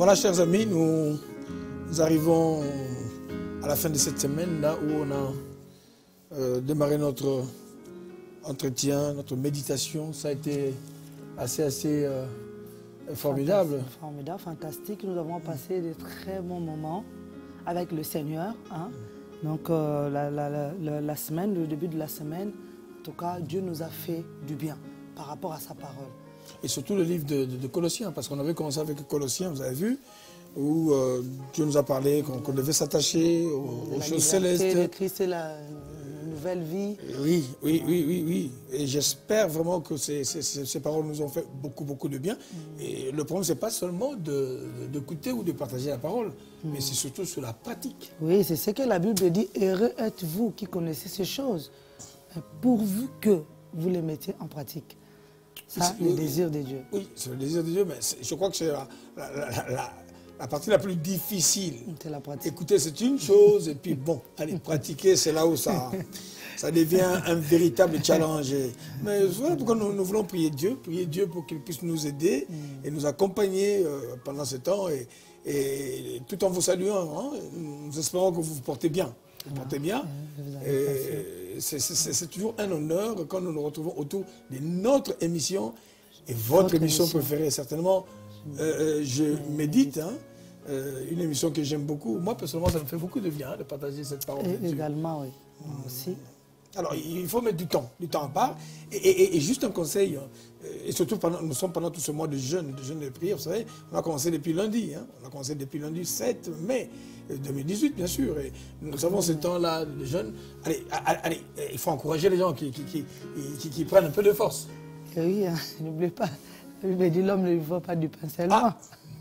Voilà, chers amis, nous arrivons à la fin de cette semaine, là où on a démarré notre entretien, notre méditation. Ça a été assez formidable. Formidable, fantastique. Nous avons passé de très bons moments avec le Seigneur. Hein. Donc la semaine, le début de la semaine, en tout cas, Dieu nous a fait du bien par rapport à sa parole. Et surtout le livre de Colossiens, parce qu'on avait commencé avec Colossiens, vous avez vu, où Dieu nous a parlé qu'on devait s'attacher aux choses célestes. Le Christ et la nouvelle vie. Oui. Et j'espère vraiment que ces paroles nous ont fait beaucoup de bien. Et le problème, ce n'est pas seulement d'écouter ou de partager la parole, mais c'est surtout sur la pratique. Oui, c'est ce que la Bible dit. Heureux êtes-vous qui connaissez ces choses, pourvu que vous les mettiez en pratique. Ça, le désir de Dieu. Oui, c'est le désir de Dieu, mais je crois que c'est la partie la plus difficile. C'est la pratique. Écouter, c'est une chose, et puis bon, aller pratiquer, c'est là où ça devient un véritable challenge. Mais voilà pourquoi nous voulons prier Dieu pour qu'il puisse nous aider et nous accompagner pendant ce temps, et tout en vous saluant. Hein, nous espérons que vous vous portez bien. Vous portez bien. C'est toujours un honneur quand nous nous retrouvons autour de notre émission et votre émission préférée. Certainement, je médite, hein, une émission que j'aime beaucoup. Moi, personnellement, ça me fait beaucoup de bien de partager cette parole de Dieu. Également, oui. Moi aussi. Alors, il faut mettre du temps à part. Et juste un conseil, et surtout, nous sommes pendant tout ce mois de jeûne de prière, vous savez, on a commencé depuis lundi, hein, on a commencé depuis lundi 7 mai 2018, bien sûr, et nous avons ce temps-là de jeûne. Allez, il faut encourager les gens qui prennent un peu de force. Et oui, hein, n'oubliez pas, il me dit l'homme ne voit pas du pain seulement.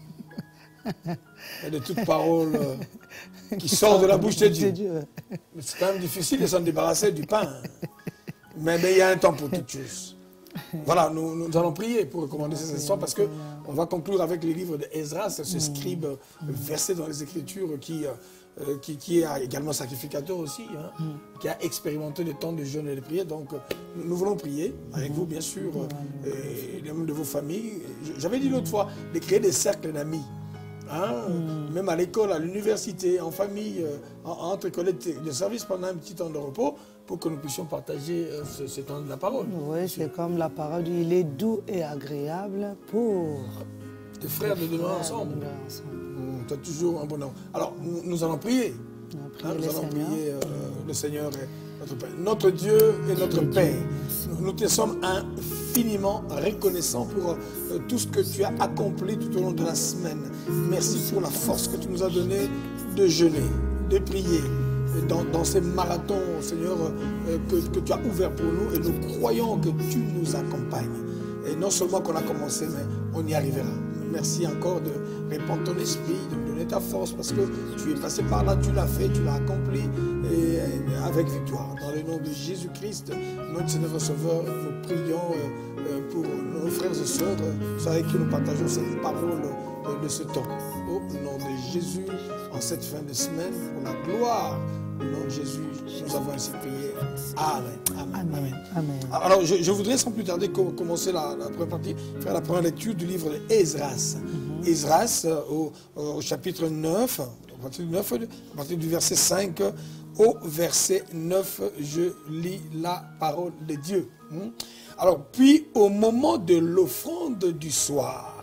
Et de toute parole qui sort de la bouche de Dieu. C'est quand même difficile de s'en débarrasser du pain. Mais il y a un temps pour toutes choses. Voilà, nous allons prier pour recommander cette histoire parce qu'on va conclure avec le livre d'Esdras, ce scribe versé dans les Écritures qui est également sacrificateur aussi, hein, qui a expérimenté le temps de jeûne et de prière. Donc, nous voulons prier avec vous, bien sûr, et les membres de vos familles. J'avais dit l'autre fois de créer des cercles d'amis. Hein, même à l'école, à l'université, en famille, entre collègues de service pendant un petit temps de repos pour que nous puissions partager ce temps de la parole. Oui, c'est comme la parole dit, il est doux et agréable pour des frères de demeurer ensemble. Tu as toujours un bon nom. Alors, nous allons prier. Nous allons prier le Seigneur et notre Père. Notre Dieu et notre Père, nous te sommes infiniment reconnaissants pour tout ce que tu as accompli tout au long de la semaine. Merci pour la force que tu nous as donnée de jeûner, de prier. Dans ces marathons, Seigneur, que tu as ouverts pour nous, et nous croyons que tu nous accompagnes. Et non seulement qu'on a commencé, mais on y arrivera. Merci encore de répandre ton esprit, de me donner ta force, parce que tu es passé par là, tu l'as fait, tu l'as accompli, et avec victoire. Dans le nom de Jésus-Christ, notre Seigneur et Sauveur, nous prions pour nos frères et sœurs, avec qui nous partageons cette parole de ce temps. Au nom de Jésus, en cette fin de semaine, pour la gloire du nom de Jésus, nous avons ainsi prié. Amen. Alors, je voudrais sans plus tarder commencer la première partie, faire la première lecture du livre d'Esdras. Esdras, au chapitre 9, à partir du verset 5 au verset 9, je lis la parole de Dieu. Alors, puis au moment de l'offrande du soir,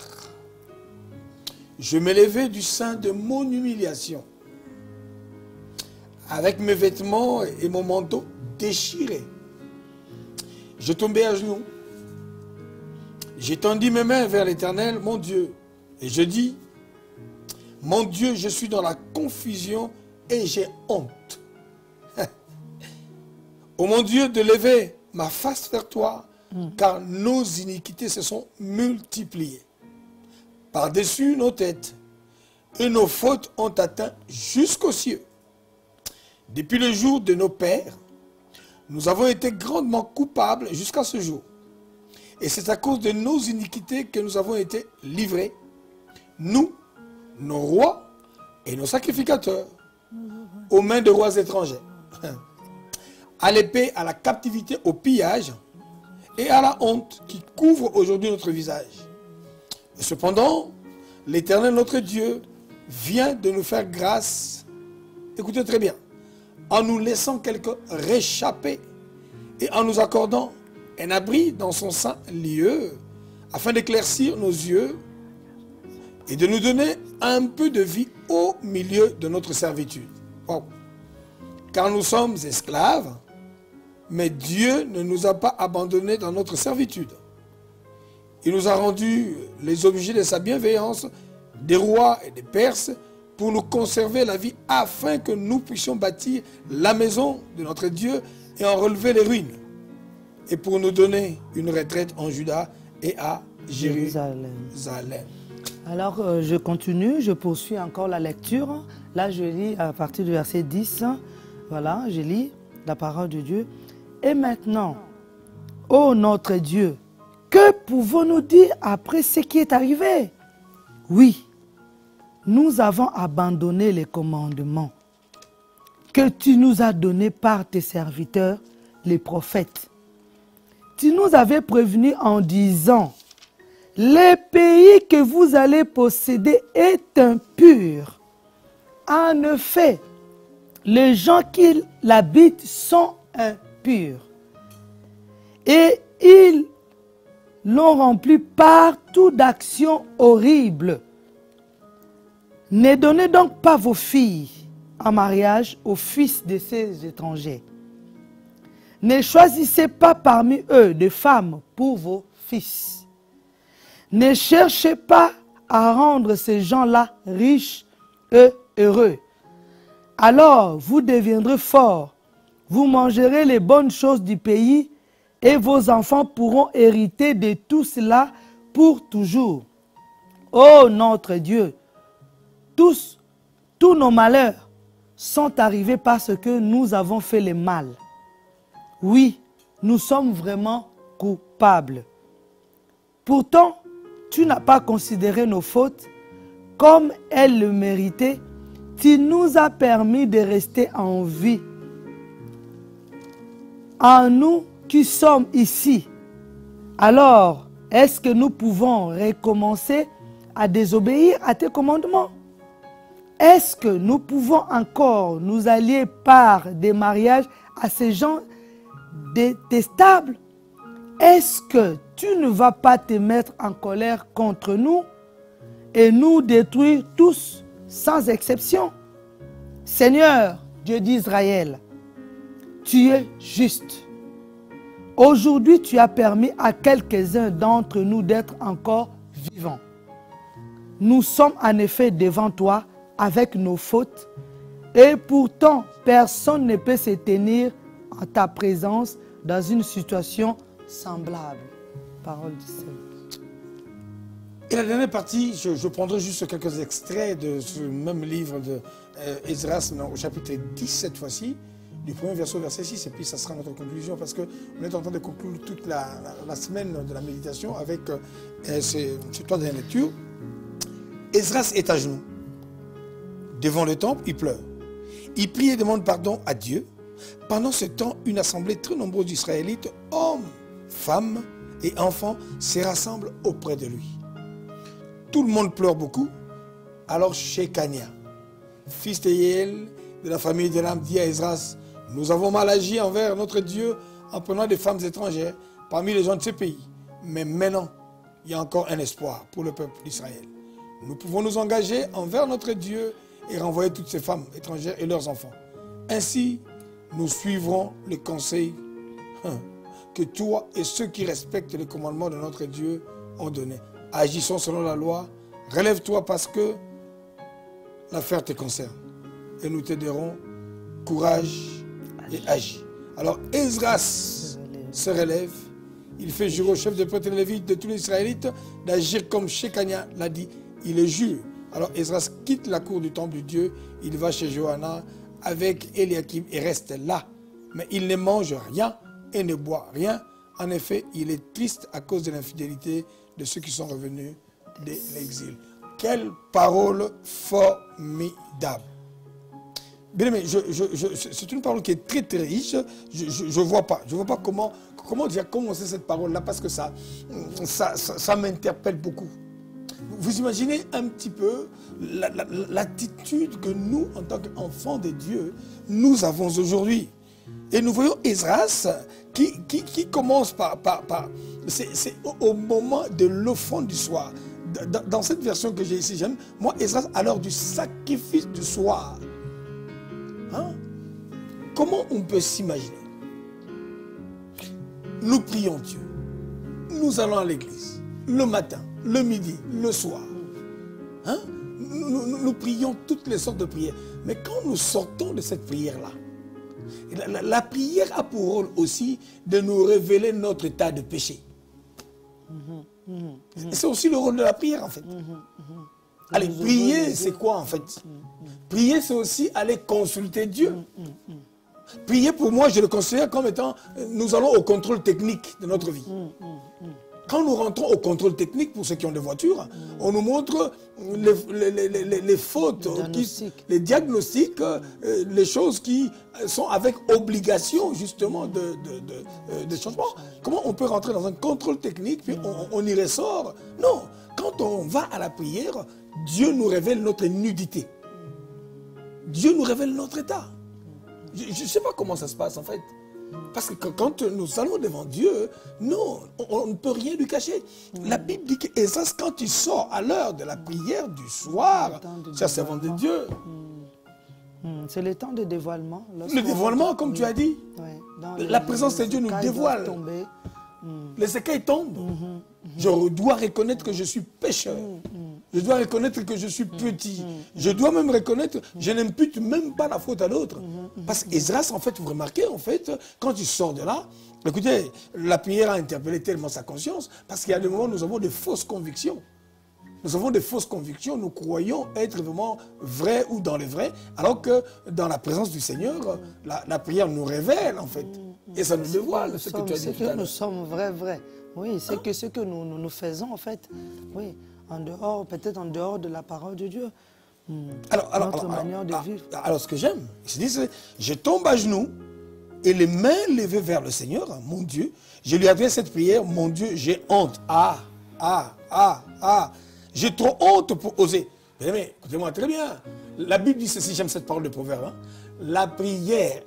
je me levai du sein de mon humiliation, avec mes vêtements et mon manteau déchirés. Je tombais à genoux. J'étendis mes mains vers l'Éternel, mon Dieu, et je dis, mon Dieu, je suis dans la confusion et j'ai honte. Ô mon Dieu, de lever ma face vers toi, car nos iniquités se sont multipliées par-dessus nos têtes, et nos fautes ont atteint jusqu'aux cieux. Depuis le jour de nos pères, nous avons été grandement coupables jusqu'à ce jour. Et c'est à cause de nos iniquités que nous avons été livrés, nous, nos rois et nos sacrificateurs, aux mains de rois étrangers, à l'épée, à la captivité, au pillage et à la honte qui couvre aujourd'hui notre visage. Et cependant, l'Éternel notre Dieu vient de nous faire grâce, écoutez très bien, en nous laissant quelques réchappés et en nous accordant un abri dans son saint lieu, afin d'éclaircir nos yeux et de nous donner un peu de vie au milieu de notre servitude. Wow. Car nous sommes esclaves, mais Dieu ne nous a pas abandonnés dans notre servitude. Il nous a rendus les objets de sa bienveillance, des rois et des Perses, pour nous conserver la vie, afin que nous puissions bâtir la maison de notre Dieu et en relever les ruines, et pour nous donner une retraite en Juda et à Jérusalem. Alors, je continue, je poursuis encore la lecture. Là, je lis à partir du verset 10. Voilà, je lis la parole de Dieu. Et maintenant, ô notre Dieu, que pouvons-nous dire après ce qui est arrivé? Oui, nous avons abandonné les commandements que tu nous as donnés par tes serviteurs, les prophètes. Tu nous avais prévenus en disant, le pays que vous allez posséder est impur. En effet, les gens qui l'habitent sont impurs. Et ils l'ont rempli partout d'actions horribles. Ne donnez donc pas vos filles en mariage aux fils de ces étrangers. Ne choisissez pas parmi eux des femmes pour vos fils. Ne cherchez pas à rendre ces gens-là riches et heureux. Alors vous deviendrez forts, vous mangerez les bonnes choses du pays et vos enfants pourront hériter de tout cela pour toujours. Ô notre Dieu, tous nos malheurs sont arrivés parce que nous avons fait le mal. Oui, nous sommes vraiment coupables. Pourtant, tu n'as pas considéré nos fautes comme elles le méritaient. Tu nous as permis de rester en vie. En nous qui sommes ici, alors est-ce que nous pouvons recommencer à désobéir à tes commandements? Est-ce que nous pouvons encore nous allier par des mariages à ces gens détestables? Est-ce que tu ne vas pas te mettre en colère contre nous et nous détruire tous sans exception? Seigneur, Dieu d'Israël, tu es juste. Aujourd'hui, tu as permis à quelques-uns d'entre nous d'être encore vivants. Nous sommes en effet devant toi avec nos fautes et pourtant personne ne peut se tenir en ta présence dans une situation semblable. Parole du Seigneur. Et la dernière partie, je prendrai juste quelques extraits de ce même livre de Esdras, au chapitre 10 cette fois-ci, du premier verset au verset 6, et puis ça sera notre conclusion, parce qu'on est en train de conclure toute la semaine de la méditation avec ces trois dernières lectures. Esdras est à genoux. Devant le temple, il pleure. Il prie et demande pardon à Dieu. Pendant ce temps, une assemblée très nombreuse d'Israélites, hommes, femmes et enfants, se rassemblent auprès de lui. Tout le monde pleure beaucoup. Alors Shekania, fils de Yéel, de la famille de l'âme, dit à Esdras, nous avons mal agi envers notre Dieu en prenant des femmes étrangères parmi les gens de ce pays. Mais maintenant, il y a encore un espoir pour le peuple d'Israël. Nous pouvons nous engager envers notre Dieu et renvoyer toutes ces femmes étrangères et leurs enfants. Ainsi, nous suivrons le conseil que toi et ceux qui respectent les commandements de notre Dieu ont donné. Agissons selon la loi, relève-toi parce que l'affaire te concerne. Et nous t'aiderons, courage et agis. Alors Esdras se relève, il fait jurer au chef des prêtres et des lévites de tous les Israélites d'agir comme Shekania l'a dit, il est jure. Alors Esdras quitte la cour du temple de Dieu, il va chez Johanan avec Eliakim et reste là. Mais il ne mange rien et ne boit rien. En effet, il est triste à cause de l'infidélité de ceux qui sont revenus de l'exil. Quelle parole formidable. Bien aimé, c'est une parole qui est très très riche. Je ne vois pas comment déjà commencer cette parole-là parce que ça m'interpelle beaucoup. Vous imaginez un petit peu l'attitude que nous, en tant qu'enfants de Dieu, nous avons aujourd'hui. Et nous voyons Esdras qui commence par c'est au moment de l'offrande du soir. Dans cette version que j'ai ici, j'aime, moi, Esdras, à l'heure du sacrifice du soir. Hein? Comment on peut s'imaginer? Nous prions Dieu. Nous allons à l'église, le matin, le midi, le soir. Hein? Nous prions toutes les sortes de prières. Mais quand nous sortons de cette prière-là, la prière a pour rôle aussi de nous révéler notre état de péché. C'est aussi le rôle de la prière en fait. Allez, prier, c'est quoi en fait? Prier, c'est aussi aller consulter Dieu. Prier, pour moi, je le considère comme étant, nous allons au contrôle technique de notre vie. Quand nous rentrons au contrôle technique, pour ceux qui ont des voitures, on nous montre les fautes, les diagnostics, les choses qui sont avec obligation justement de changement. Comment on peut rentrer dans un contrôle technique, puis on y ressort? Non, quand on va à la prière, Dieu nous révèle notre nudité. Dieu nous révèle notre état. Je ne sais pas comment ça se passe en fait. Parce que quand nous allons devant Dieu, non, on ne peut rien lui cacher. La Bible dit qu'Esdras, quand il sort à l'heure de la prière du soir, cher servant de Dieu. C'est le temps de dévoilement. Le dévoilement, comme tu as dit. La présence de Dieu nous dévoile. Les écailles tombent. Je dois reconnaître que je suis pécheur. Je dois reconnaître que je suis petit. Je dois même reconnaître, je n'impute même pas la faute à l'autre. Parce qu'Esdras, en fait, vous remarquez, en fait, quand il sort de là, écoutez, la prière a interpellé tellement sa conscience, parce qu'il y a des moments où nous avons des fausses convictions. Nous avons des fausses convictions, nous croyons être vraiment vrais ou dans les vrais, alors que dans la présence du Seigneur, la prière nous révèle, en fait. Et ça nous dévoile ce que tu as dit tout à l'heure. Nous sommes vrais. Oui, c'est que ce que nous faisons, en fait, oui. En dehors, peut-être en dehors de la parole de Dieu. Notre manière de vivre. Alors, ce que j'aime, c'est je tombe à genoux et les mains levées vers le Seigneur, mon Dieu, je lui adresse cette prière, mon Dieu, j'ai honte. J'ai trop honte pour oser. Mais écoutez-moi très bien. La Bible dit ceci, j'aime cette parole de proverbe. Hein? La prière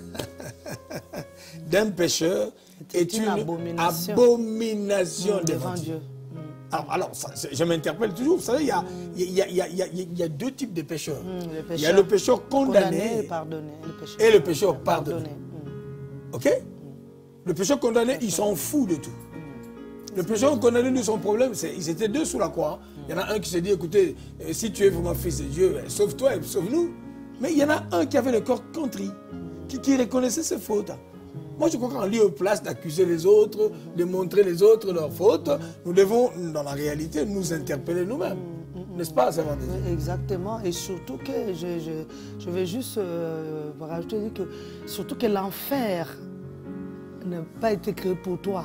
d'un pécheur est une abomination devant Dieu. Alors je m'interpelle toujours. Vous savez, il y a deux types de pécheurs. Il y a le pécheur condamné et le pécheur pardonné. Ok? Le pécheur condamné, il s'en fout de tout. Le pécheur condamné, lui, son problème, ils étaient deux sous la croix. Il y en a un qui s'est dit, écoutez, si tu es vraiment fils de Dieu, sauve-toi et sauve-nous. Mais il y en a un qui avait le corps contrit, qui reconnaissait ses fautes. Moi, je crois qu'en lieu de place d'accuser les autres, de montrer les autres leurs fautes, nous devons, dans la réalité, nous interpeller nous-mêmes. N'est-ce pas, ça va dire? Exactement. Et surtout que, je vais juste rajouter que, surtout que l'enfer n'a pas été créé pour toi.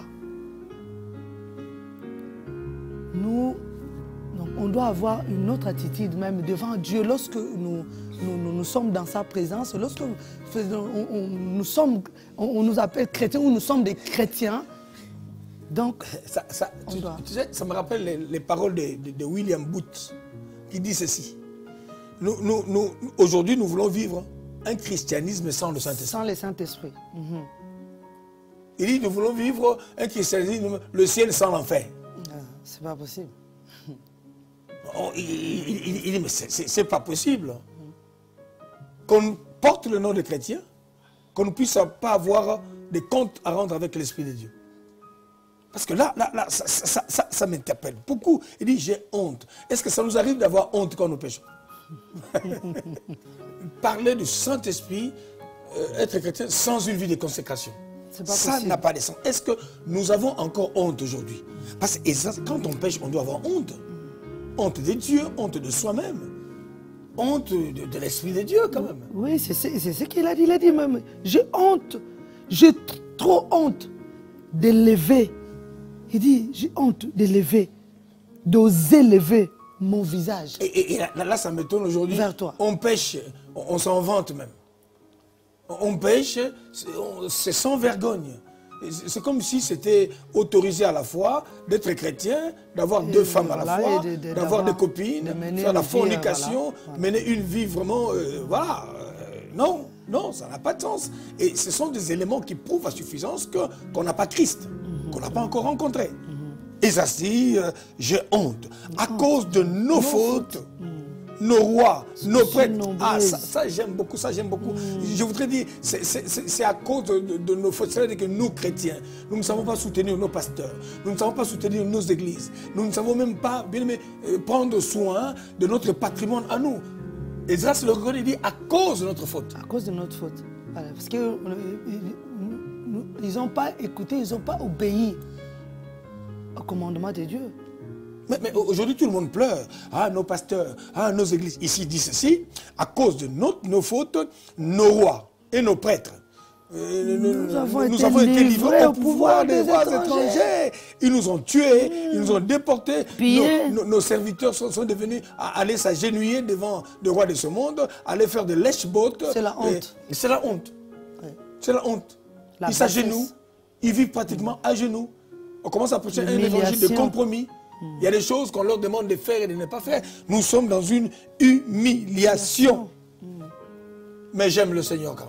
On doit avoir une autre attitude même devant Dieu lorsque nous sommes dans sa présence, lorsque on nous appelle chrétiens ou nous sommes des chrétiens. Donc, tu sais, ça me rappelle les paroles de William Booth qui dit ceci. Aujourd'hui, nous voulons vivre un christianisme sans le Saint-Esprit. Sans le Saint-Esprit. Il dit, nous voulons vivre un christianisme, le ciel sans l'enfer. C'est pas possible. Il dit, mais c'est pas possible. Qu'on porte le nom de chrétien, qu'on ne puisse pas avoir des comptes à rendre avec l'Esprit de Dieu. Parce que là ça m'interpelle beaucoup. Il dit, j'ai honte. Est-ce que ça nous arrive d'avoir honte quand nous péchons? Parler du Saint-Esprit, être chrétien sans une vie de consécration. Ça n'a pas de sens. Est-ce que nous avons encore honte aujourd'hui? Parce que quand on pêche, on doit avoir honte. Honte de Dieu, honte de soi-même. Honte de l'Esprit de Dieu quand même. Oui, c'est ce qu'il a dit. Il a dit même, j'ai honte, j'ai trop honte de lever. Il dit, j'ai honte de lever, d'oser lever mon visage. Et là, ça m'étonne aujourd'hui. Vers toi. On pêche, on s'en vante même. On pêche, c'est sans vergogne. C'est comme si c'était autorisé à la fois d'être chrétien, d'avoir deux femmes à la fois, d'avoir des copines, faire la fornication, mener une vie vraiment... non, non, ça n'a pas de sens. Et ce sont des éléments qui prouvent à suffisance qu'on n'a pas Christ, qu'on n'a pas encore rencontré. Et ça se dit, j'ai honte. À cause de nos fautes, nos rois, nos prêtres. Ah, ça j'aime beaucoup, ça j'aime beaucoup. Je voudrais dire, c'est à cause de nos fautes. C'est-à-dire que nous, chrétiens, nous ne savons pas soutenir nos pasteurs. Nous ne savons pas soutenir nos églises. Nous ne savons même pas, bien aimé, prendre soin de notre patrimoine à nous. Et ça, c'est le reconnaît, dit à cause de notre faute. À cause de notre faute. Voilà, parce qu'ils n'ont pas écouté, ils n'ont pas obéi au commandement de Dieu. Mais aujourd'hui, tout le monde pleure. Ah, nos pasteurs, ah, nos églises. Ici, il dit ceci, à cause de nos fautes, nos rois et nos prêtres. Nous avons été livrés au pouvoir des rois étrangers. Ils nous ont tués, ils nous ont déportés. Nos serviteurs sont devenus à aller s'agenouiller devant le roi de ce monde, aller faire de lèche-bottes. C'est la honte. C'est la honte. Oui. C'est la honte. Ils s'agenouillent, ils vivent pratiquement à genoux. On commence à prêcher un évangile de compromis. Il y a des choses qu'on leur demande de faire et de ne pas faire. Nous sommes dans une humiliation. Mais j'aime le Seigneur quand même.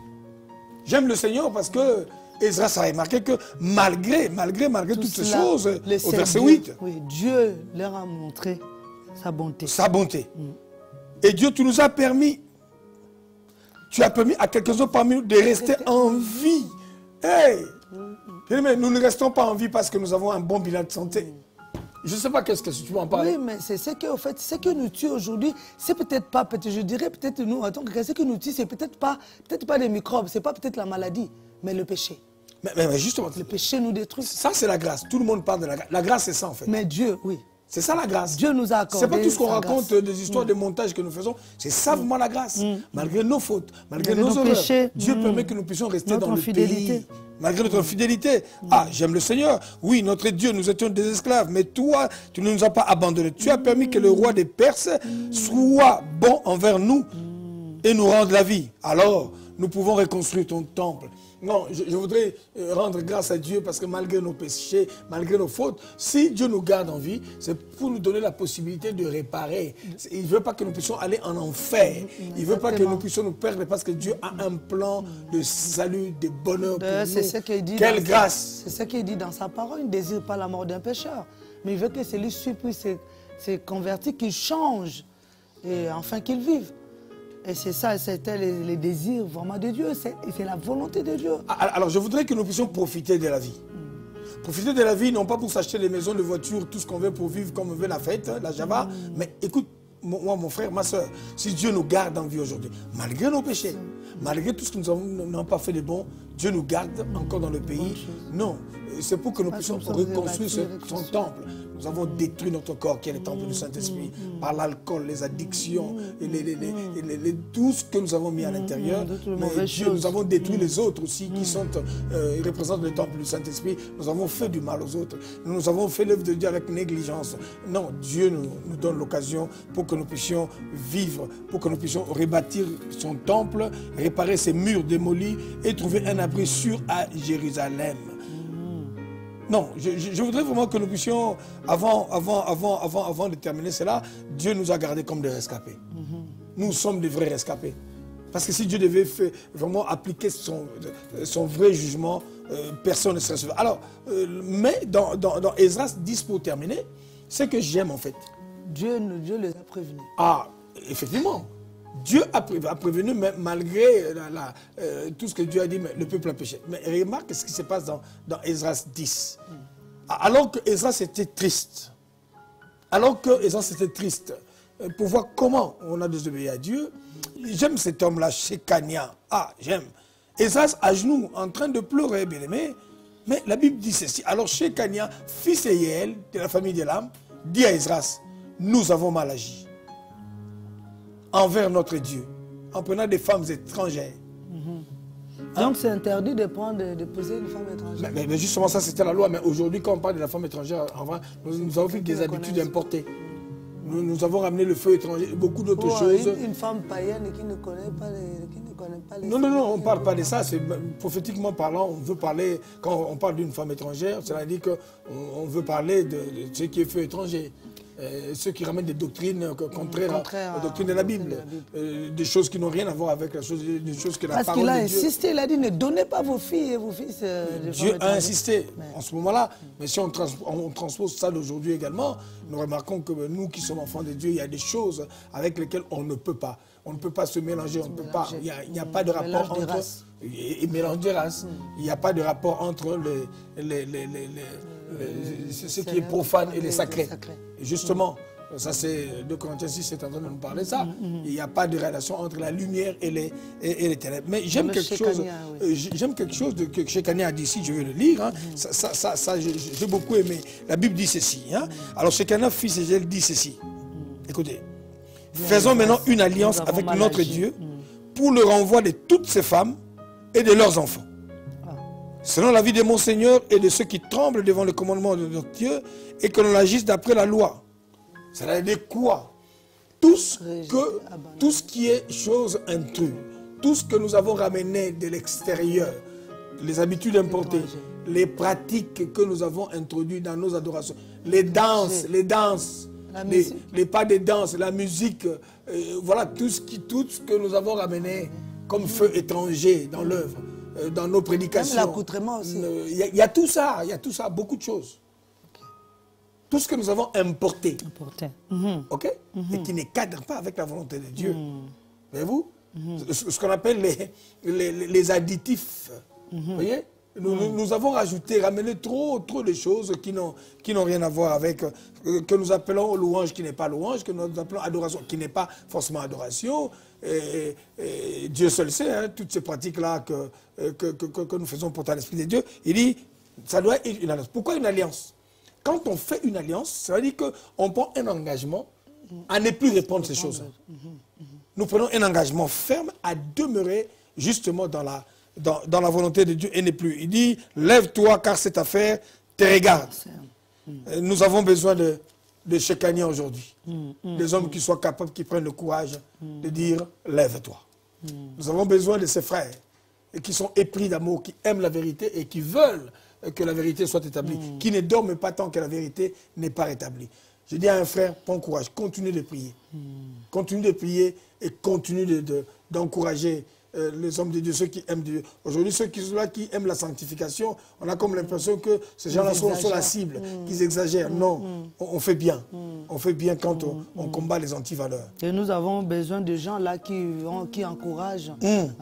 J'aime le Seigneur parce que Esdras a remarqué que malgré toutes ces choses, au verset 8, oui, Dieu leur a montré sa bonté. Sa bonté. Et Dieu, tu nous as permis, tu as permis à quelques-uns parmi nous de rester en vie. Hey! Mais nous ne restons pas en vie parce que nous avons un bon bilan de santé. Je ne sais pas qu'est-ce que tu veux en parler. Oui, mais c'est ce que, en fait, ce que nous tue aujourd'hui, c'est peut-être pas, je dirais peut-être nous, en tant que ce que nous tue, c'est peut-être pas des microbes, c'est pas peut-être la maladie, mais le péché. Mais justement. Le péché nous détruit. Ça, c'est la grâce. Tout le monde parle de la grâce. La grâce, c'est ça, en fait. Mais Dieu, oui. C'est ça la grâce. Dieu nous a accordé. C'est pas tout ce qu'on raconte des histoires de montage que nous faisons. C'est ça vraiment la grâce. Malgré nos fautes, malgré nos péchés, Dieu permet que nous puissions rester dans le pays. Malgré notre fidélité. Ah, j'aime le Seigneur. Oui, notre Dieu, nous étions des esclaves. Mais toi, tu ne nous as pas abandonnés. Tu as permis que le roi des Perses soit bon envers nous et nous rende la vie. Alors, nous pouvons reconstruire ton temple. Non, je voudrais rendre grâce à Dieu parce que malgré nos péchés, malgré nos fautes, si Dieu nous garde en vie, c'est pour nous donner la possibilité de réparer. Il ne veut pas que nous puissions aller en enfer. Il ne veut pas que nous puissions nous perdre parce que Dieu a un plan de salut, de bonheur pour nous. C'est ce qu'il dit. Quelle grâce! C'est ce qu'il dit dans sa parole. Il ne désire pas la mort d'un pécheur. Mais il veut que celui-ci puisse se convertir, qu'il change et enfin qu'il vive. Et c'est ça, c'était les désirs vraiment de Dieu, c'est la volonté de Dieu. Alors je voudrais que nous puissions profiter de la vie. Profiter de la vie, non pas pour s'acheter des maisons, des voitures, tout ce qu'on veut pour vivre comme on veut la fête, la Java. Mais écoute, moi, mon frère, ma soeur, si Dieu nous garde en vie aujourd'hui, malgré nos péchés, malgré tout ce que nous n'avons pas fait de bon, Dieu nous garde encore dans le pays. Non, c'est pour que nous puissions reconstruire son temple. Nous avons détruit notre corps qui est le temple du Saint-Esprit par l'alcool, les addictions, tout ce que nous avons mis à l'intérieur. Mais Dieu, nous avons détruit les autres aussi qui représentent le temple du Saint-Esprit. Nous avons fait du mal aux autres. Nous avons fait l'œuvre de Dieu avec négligence. Non, Dieu nous donne l'occasion pour que nous puissions vivre, pour que nous puissions rebâtir son temple, réparer ses murs démolis et trouver un abri sûr à Jérusalem. Non, je voudrais vraiment que nous puissions, avant de terminer cela, Dieu nous a gardés comme des rescapés. Nous sommes des vrais rescapés. Parce que si Dieu devait vraiment appliquer son vrai jugement, personne ne serait sauvé. Alors, mais dans Esdras 10 pour terminer, ce que j'aime en fait. Dieu les a prévenus. Ah, effectivement. Dieu a prévenu, mais malgré tout ce que Dieu a dit, mais le peuple a péché. Mais remarque ce qui se passe dans Esdras 10. Alors que Esdras était triste, pour voir comment on a désobéi à Dieu, j'aime cet homme-là, Shekania. Ah, j'aime. Esdras à genoux, en train de pleurer, bien aimé. Mais la Bible dit ceci. Alors Shekania, fils d'Yéel, de la famille d'Élam, dit à Esdras, nous avons mal agi envers notre Dieu, en prenant des femmes étrangères. Donc c'est interdit d'épouser une femme étrangère. Mais justement, ça c'était la loi. Mais aujourd'hui, quand on parle de la femme étrangère, nous avons fait des habitudes importées. Nous avons ramené le feu étranger, beaucoup d'autres choses. Une femme païenne qui ne connaît pas les... Non, on ne parle pas de ça. Prophétiquement parlant, on veut parler, quand on parle d'une femme étrangère, cela dit qu'on veut parler de ce qui est feu étranger. Ceux qui ramènent des doctrines contraires aux doctrines de la Bible. Des choses qui n'ont rien à voir avec la chose, des choses que la parole de Dieu... Parce qu'il a insisté, il a dit ne donnez pas vos filles et vos fils. Dieu a insisté en ce moment-là. Mais si on transpose ça d'aujourd'hui également, nous remarquons que nous qui sommes enfants de Dieu, il y a des choses avec lesquelles on ne peut pas. On ne peut pas se mélanger, on ne peut pas. Il n'y a pas de rapport entre... Et mélange des races. Il n'y a pas de rapport entre ce qui est profane et les sacrés. Et justement, ça c'est 2 Corinthiens 6, c'est en train de nous parler de ça. Il n'y a pas de relation entre la lumière et les ténèbres. Mais j'aime quelque chose que Shekania a dit ici, je vais le lire. Hein. Ça j'ai beaucoup aimé. La Bible dit ceci. Hein. Alors Shekania, fils et Gel, dit ceci. Écoutez. Faisons maintenant une alliance avec notre Dieu pour le renvoi de toutes ces femmes et de leurs enfants. Selon l'avis de mon Seigneur et de ceux qui tremblent devant le commandement de notre Dieu et que l'on agisse d'après la loi. Ça veut dire quoi? Tout ce qui est chose intruse, tout ce que nous avons ramené de l'extérieur, les habitudes importées, les pratiques que nous avons introduites dans nos adorations, les danses, les pas de danse, la musique, voilà tout ce que nous avons ramené comme feu étranger dans l'œuvre, dans nos prédications. Même l'accoutrement aussi. Il y a tout ça, beaucoup de choses. Okay. Tout ce que nous avons importé. Ok? Et qui ne cadre pas avec la volonté de Dieu. Voyez-vous? Ce qu'on appelle les additifs. Vous voyez? Nous avons ramené trop de choses qui n'ont rien à voir avec, que nous appelons louange qui n'est pas louange, que nous appelons adoration qui n'est pas forcément adoration. Et Dieu seul sait, hein, toutes ces pratiques-là que nous faisons porter à l'Esprit de Dieu. Il dit, ça doit être une alliance. Pourquoi une alliance? Quand on fait une alliance, ça veut dire qu'on prend un engagement à ne plus répandre ces choses. Nous prenons un engagement ferme à demeurer justement dans la volonté de Dieu et n'est plus. Il dit, lève-toi car cette affaire te regarde. Nous avons besoin de Shekania aujourd'hui. Des hommes qui soient capables, qui prennent le courage de dire, lève-toi. Nous avons besoin de ces frères et qui sont épris d'amour, qui aiment la vérité et qui veulent que la vérité soit établie, qui ne dorment pas tant que la vérité n'est pas rétablie. Je dis à un frère, prends courage, continue de prier. Continue de prier et continue d'encourager les hommes de Dieu, ceux qui aiment Dieu. Aujourd'hui, ceux qui sont là, qui aiment la sanctification, on a comme l'impression que ces gens-là sont la cible, qu'ils exagèrent. Non, on fait bien. On fait bien quand on combat les antivaleurs. Et nous avons besoin de gens là qui encouragent,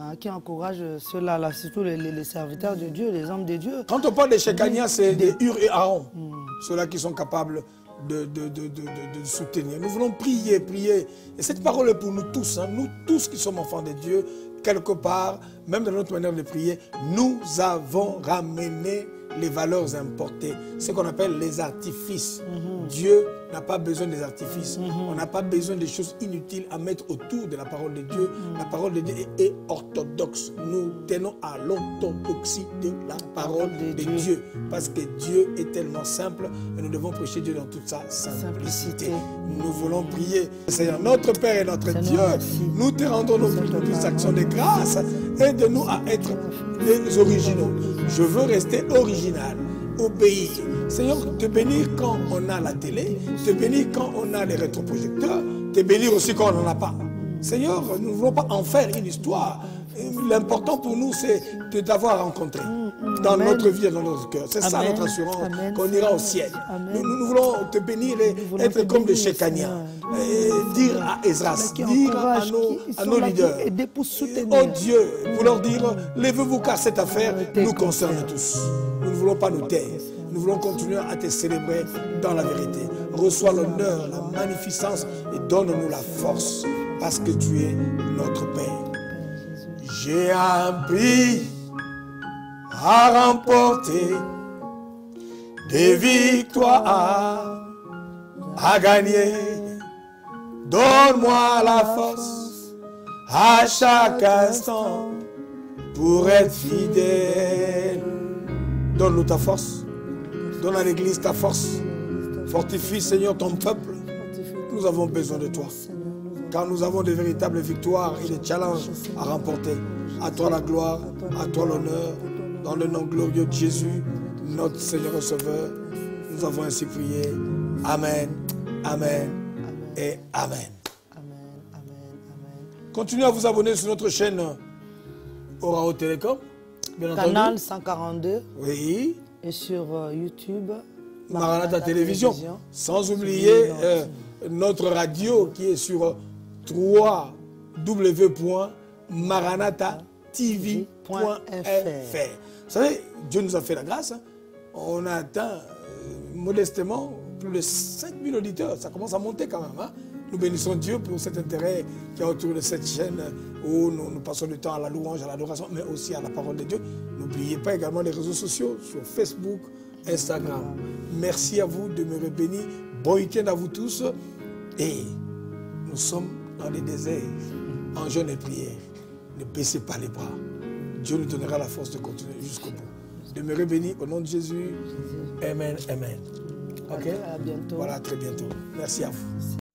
ceux-là, surtout les serviteurs de Dieu, les hommes de Dieu. Quand on parle de Shekania, c'est des Hur et Aaron, ceux-là qui sont capables de soutenir. Nous voulons prier. Et cette parole est pour nous tous, hein, nous tous qui sommes enfants de Dieu, quelque part, même dans notre manière de prier, nous avons ramené les valeurs importées, ce qu'on appelle les artifices. Dieu n'a pas besoin des artifices. On n'a pas besoin des choses inutiles à mettre autour de la parole de Dieu. La parole de Dieu est orthodoxe. Nous tenons à l'orthodoxie de la parole de Dieu. Parce que Dieu est tellement simple et nous devons prêcher Dieu dans toute sa simplicité. Nous voulons prier. Seigneur, notre Père et notre Dieu, nous te rendons nos actions de grâce. Aide-nous à être les originaux. Je veux rester original. Obéir. Seigneur, te bénir quand on a la télé, te bénir quand on a les rétroprojecteurs, te bénir aussi quand on n'en a pas. Seigneur, nous ne voulons pas en faire une histoire. L'important pour nous, c'est de t'avoir rencontré dans notre vie et dans notre cœur. C'est ça notre assurance, qu'on ira au ciel. Nous voulons te bénir et être comme des Shekania. Dire à Esdras, dire à nos leaders, oh Dieu, pour leur dire, lèvez-vous car cette affaire nous concerne tous. Nous ne voulons pas nous taire. Nous voulons continuer à te célébrer dans la vérité. Reçois l'honneur, la magnificence et donne-nous la force parce que tu es notre Père. J'ai appris à remporter des victoires, à gagner. Donne-moi la force à chaque instant pour être fidèle. Donne-nous ta force. Donne à l'Église ta force. Fortifie, Seigneur, ton peuple. nous avons besoin de toi. Car nous avons de véritables victoires et des challenges à remporter. À toi la gloire, à toi l'honneur, dans le nom glorieux de Jésus, notre Seigneur et Sauveur. Nous avons ainsi prié. Amen, amen et amen. Continuez à vous abonner sur notre chaîne Orao Télécom. Bien Canal entendu. 142. Oui. Et sur YouTube. Maranatha Télévision. Sans oublier notre radio qui est sur www.maranathatv.fr. Vous savez, Dieu nous a fait la grâce. Hein. On a atteint modestement plus de 5000 auditeurs. Ça commence à monter quand même. Hein. Nous bénissons Dieu pour cet intérêt qui est autour de cette chaîne où nous passons du temps à la louange, à l'adoration, mais aussi à la parole de Dieu. N'oubliez pas également les réseaux sociaux sur Facebook, Instagram. Merci à vous, demeurez bénis. Bon week-end à vous tous. Et nous sommes dans les déserts, en jeûne et prière. Ne baissez pas les bras. Dieu nous donnera la force de continuer jusqu'au bout. Demeurez bénis au nom de Jésus. Amen, amen. Ok? À bientôt. Voilà, à très bientôt. Merci à vous.